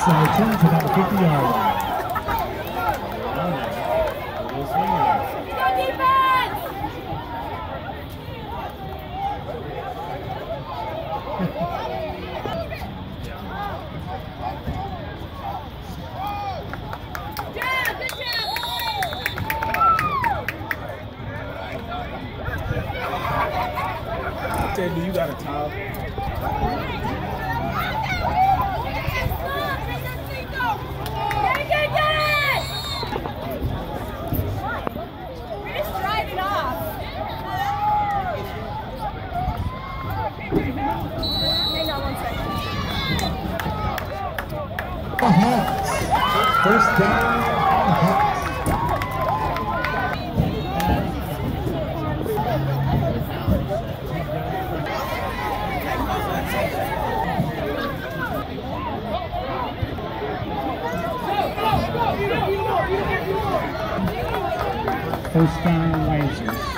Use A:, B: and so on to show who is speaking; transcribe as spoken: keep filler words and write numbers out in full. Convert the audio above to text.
A: and return to about the fifty yard line.
B: Do you got a towel?
A: First down. First down, Lasers.